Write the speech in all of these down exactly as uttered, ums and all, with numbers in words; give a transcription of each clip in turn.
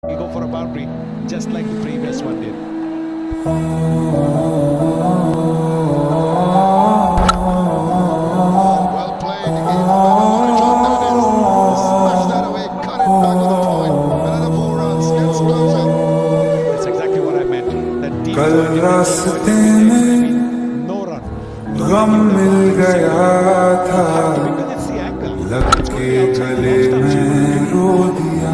We go for a boundary, just like the previous one did. Well played. He gave a shot. There it is. Smashed that away. Cut it back to the point. Another four runs. Gets closer. That's exactly what I meant. That deep कल रास्ते में no run. गम मिल गया था, लग के गले में रो दिया।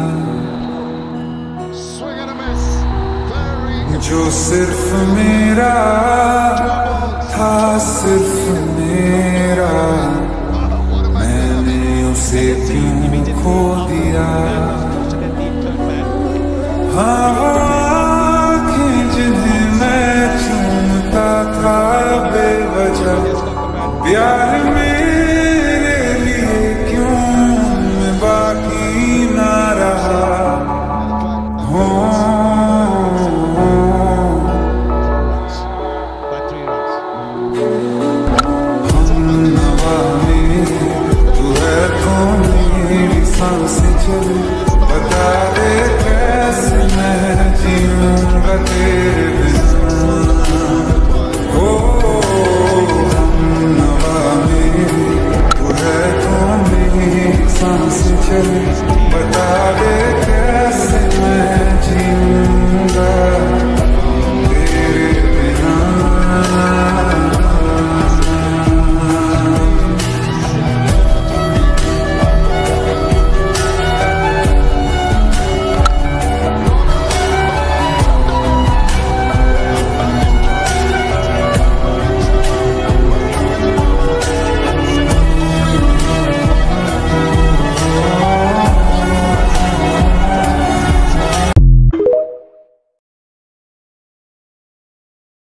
जो सिर्फ मेरा था, सिर्फ मेरा, मैंने उसे क्यों खो दिया। हाँ आँखें जिन्हें मैं चूमता था बेवजह, प्यार में